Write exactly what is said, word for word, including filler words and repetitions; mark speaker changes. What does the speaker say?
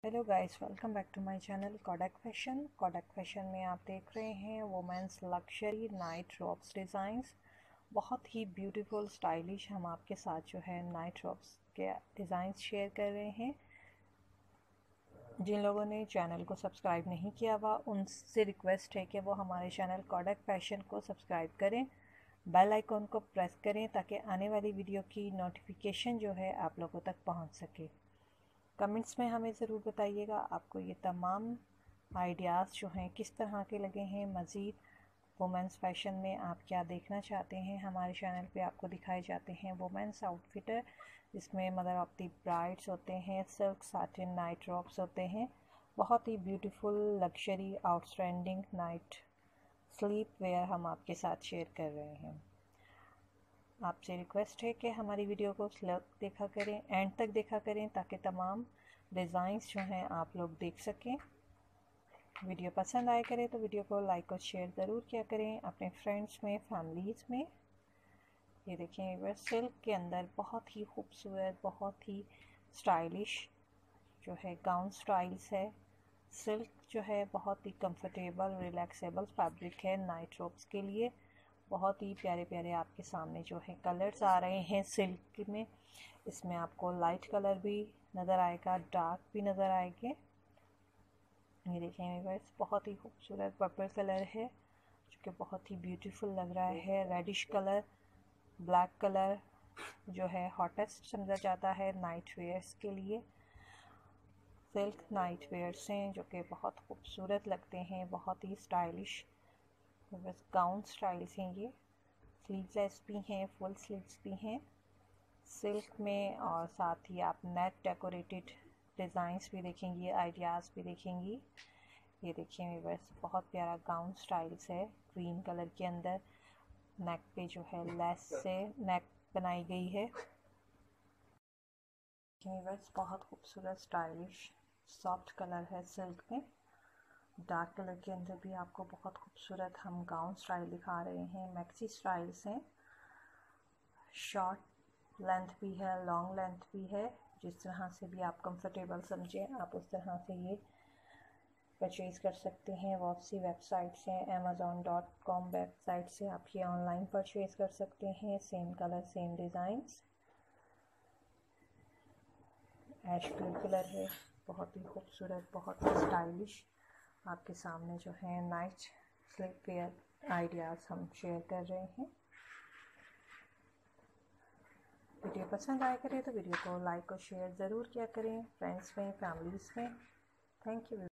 Speaker 1: Hello guys, welcome back to my channel Kodak Fashion. Kodak Fashion में आप देख रहे हैं women's luxury night drops designs. बहुत ही ब्यूटीफुल स्टाइलिश हम आपके साथ जो है नाइट ड्रॉप्स के डिज़ाइंस शेयर कर रहे हैं। जिन लोगों ने चैनल को सब्सक्राइब नहीं किया हुआ उनसे रिक्वेस्ट है कि वो हमारे चैनल कोडक फैशन को सब्सक्राइब करें, बेल आइकॉन को प्रेस करें ताकि आने वाली वीडियो की नोटिफिकेशन जो है आप लोगों तक पहुंच सके। कमेंट्स में हमें ज़रूर बताइएगा आपको ये तमाम आइडियाज़ जो हैं किस तरह के लगे हैं। मज़ीद वुमेंस फैशन में आप क्या देखना चाहते हैं, हमारे चैनल पे आपको दिखाए जाते हैं वुमेंस आउटफिटर, जिसमें मदर ऑफ द ब्राइड्स होते हैं, सिल्क साटिन नाइट ड्रॉप्स होते हैं, बहुत ही beautiful luxury outstanding night sleep wear हम आपके साथ शेयर कर रहे हैं। आपसे रिक्वेस्ट है कि हमारी वीडियो को स्लो देखा करें, एंड तक देखा करें ताकि तमाम डिज़ाइंस जो हैं आप लोग देख सकें। वीडियो पसंद आए करें तो वीडियो को लाइक और शेयर ज़रूर किया करें अपने फ्रेंड्स में, फैमिलीज़ में। ये देखें, वह सिल्क के अंदर बहुत ही खूबसूरत, बहुत ही स्टाइलिश जो है गाउन स्टाइल्स है। सिल्क जो है बहुत ही कंफर्टेबल रिलैक्सेबल फैब्रिक है नाइट ड्रॉप्स के लिए। बहुत ही प्यारे प्यारे आपके सामने जो है कलर्स आ रहे हैं सिल्क में। इसमें आपको लाइट कलर भी नज़र आएगा, डार्क भी नज़र आएंगे। ये देखें व्यूअर्स, बहुत ही खूबसूरत पर्पल कलर है जो कि बहुत ही ब्यूटीफुल लग रहा है। रेडिश कलर, ब्लैक कलर जो है हॉटेस्ट समझा जाता है नाइट वेयर्स के लिए। सिल्क नाइट वेयर्स हैं जो कि बहुत खूबसूरत लगते हैं, बहुत ही स्टाइलिश बस गाउन स्टाइल्स हैं। ये स्लीवलेस भी हैं, फुल स्लीव्स भी हैं सिल्क में, और साथ ही आप नेट डेकोरेटेड डिज़ाइंस भी देखेंगी, आइडियाज़ भी देखेंगी। ये देखिए बस बहुत प्यारा गाउन स्टाइल्स है, ग्रीन कलर के अंदर नेक पे जो है लेस से नेक बनाई गई है। बस बहुत खूबसूरत स्टाइलिश सॉफ्ट कलर है सिल्क में। डार्क कलर के अंदर भी आपको बहुत खूबसूरत हम गाउन स्टाइल दिखा रहे हैं। मैक्सी स्टाइल्स हैं, शॉर्ट लेंथ भी है, लॉन्ग लेंथ भी है। जिस तरह से भी आप कंफर्टेबल समझें आप उस तरह से ये परचेज़ कर सकते हैं। बहुत सी वेबसाइट्स हैं, अमेज़ॉन डॉट कॉम वेबसाइट से आप ये ऑनलाइन परचेज़ कर सकते हैं। Same colour same designs, ash blue colour है, बहुत ही खूबसूरत, बहुत ही स्टाइलिश आपके सामने जो है नाइट स्लीप वेयर आइडियाज़ हम शेयर कर रहे हैं। वीडियो पसंद आया करें तो वीडियो को लाइक और शेयर ज़रूर किया करें फ्रेंड्स में, फैमिलीज़ में। Thank you.